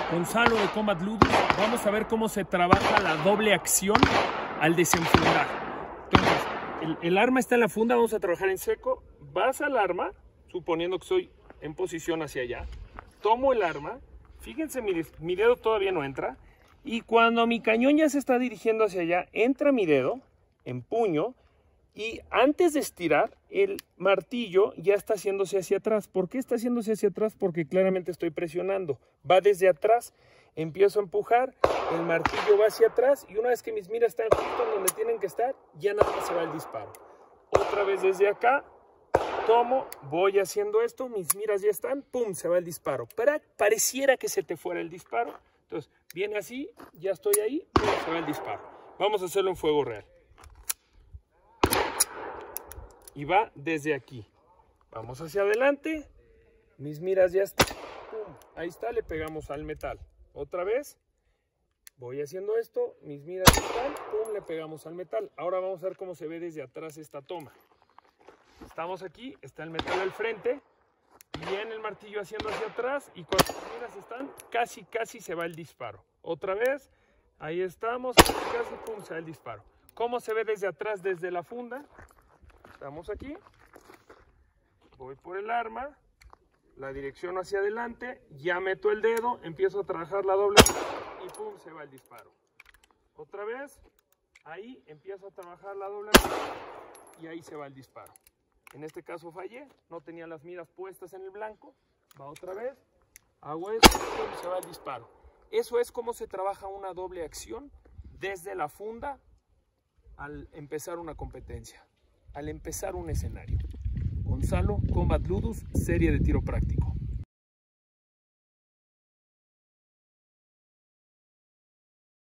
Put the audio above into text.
Gonzalo de Combat Ludus. Vamos a ver cómo se trabaja la doble acción al desenfundar. Entonces, el arma está en la funda, vamos a trabajar en seco. Vas al arma, suponiendo que estoy en posición hacia allá. Tomo el arma, fíjense, mi dedo todavía no entra. Y cuando mi cañón ya se está dirigiendo hacia allá, entra mi dedo, empuño. Y antes de estirar, el martillo ya está haciéndose hacia atrás. ¿Por qué está haciéndose hacia atrás? Porque claramente estoy presionando. Va desde atrás, empiezo a empujar, el martillo va hacia atrás y una vez que mis miras están justo en donde tienen que estar, ya nada más se va el disparo. Otra vez desde acá, tomo, voy haciendo esto, mis miras ya están, ¡pum!, se va el disparo. Pareciera que se te fuera el disparo. Entonces, viene así, ya estoy ahí, ¡pum!, se va el disparo. Vamos a hacerlo en fuego real. Y va desde aquí. Vamos hacia adelante. Mis miras ya están. ¡Pum! Ahí está, le pegamos al metal. Otra vez. Voy haciendo esto. Mis miras ya están. ¡Pum! Le pegamos al metal. Ahora vamos a ver cómo se ve desde atrás esta toma. Estamos aquí. Está el metal al frente. Viene el martillo haciendo hacia atrás. Y cuando mis miras están, casi se va el disparo. Otra vez. Ahí estamos. Casi, ¡pum!, se va el disparo. ¿Cómo se ve desde atrás, desde la funda? Estamos aquí, voy por el arma, la dirección hacia adelante, ya meto el dedo, empiezo a trabajar la doble y pum, se va el disparo. Otra vez, ahí empiezo a trabajar la doble y ahí se va el disparo. En este caso fallé, no tenía las miras puestas en el blanco, va otra vez, hago esto, pum, se va el disparo. Eso es cómo se trabaja una doble acción desde la funda al empezar una competencia. Al empezar un escenario. Gonzalo, Combat Ludus, serie de tiro práctico.